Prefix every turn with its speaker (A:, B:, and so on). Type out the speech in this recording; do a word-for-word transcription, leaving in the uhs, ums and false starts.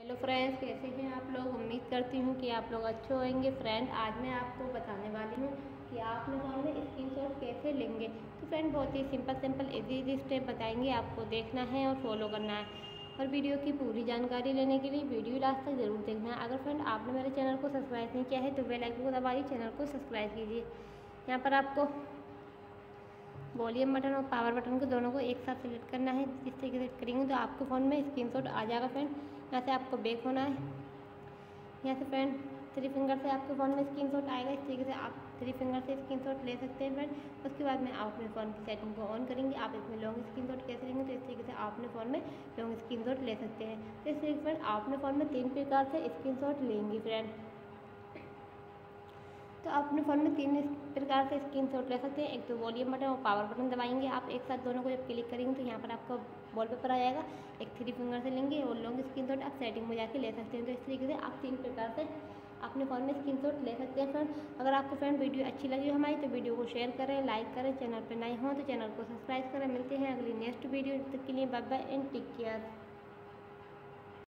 A: Hello friends, कैसे हैं आप लोग। उम्मीद करती हूँ कि आप लोग अच्छे होंगे। फ्रेंड, आज मैं आपको बताने वाली हूँ कि आप अपने फ़ोन में स्क्रीनशॉट कैसे लेंगे। तो फ्रेंड, बहुत ही simple simple easy easy step बताएंगे, आपको देखना है और फॉलो करना है। और वीडियो की पूरी जानकारी लेने के लिए वीडियो लास्ट तक ज़रूर देखना है। अगर फ्रेंड आपने मेरे चैनल को सब्सक्राइब नहीं किया है तो बेल आइकन को दबाइए, चैनल को सब्सक्राइब कीजिए। यहाँ पर आपको वॉल्यूम बटन और पावर बटन को दोनों को एक साथ सेलेक्ट करना है। जिस तरीके से करेंगे तो आपके फ़ोन में स्क्रीनशॉट आ जाएगा। फ्रेंड, यहाँ से आपको बैक होना है। यहाँ से फ्रेंड थ्री फिंगर से आपके फ़ोन में स्क्रीनशॉट आएगा। इस तरीके से आप थ्री फिंगर से स्क्रीनशॉट ले सकते हैं। फ्रेंड, उसके बाद में आप अपने फ़ोन की सेटिंग को ऑन करेंगे। आप इसमें लॉन्ग स्क्रीनशॉट कैसे लेंगे तो इस तरीके से आप अपने फ़ोन में लॉन्ग स्क्रीनशॉट ले सकते हैं। तो इस तरीके से फ्रेंड आप अपने फ़ोन में तीन प्रकार से स्क्रीनशॉट लेंगे। फ्रेंड, तो आप अपने फ़ोन में तीन प्रकार से स्क्रीनशॉट ले सकते हैं। एक तो वॉल्यूम बटन और पावर बटन दबाएंगे आप एक साथ, दोनों को जब क्लिक करेंगे तो यहाँ पर आपको वॉलपेपर आ जाएगा। एक थ्री फिंगर से लेंगे और लॉन्ग स्क्रीनशॉट आप सेटिंग में जाके ले सकते हैं। तो इस तरीके से आप तीन प्रकार से अपने फ़ोन में स्क्रीनशॉट ले सकते हैं। फ्रेंड, अगर आपको फ्रेंड वीडियो अच्छी लगी हमारी तो वीडियो को शेयर करें, लाइक करें। चैनल पर नए हों तो चैनल को सब्सक्राइब करें। मिलते हैं अगली नेक्स्ट वीडियो, तब तक के लिए bye bye and take care.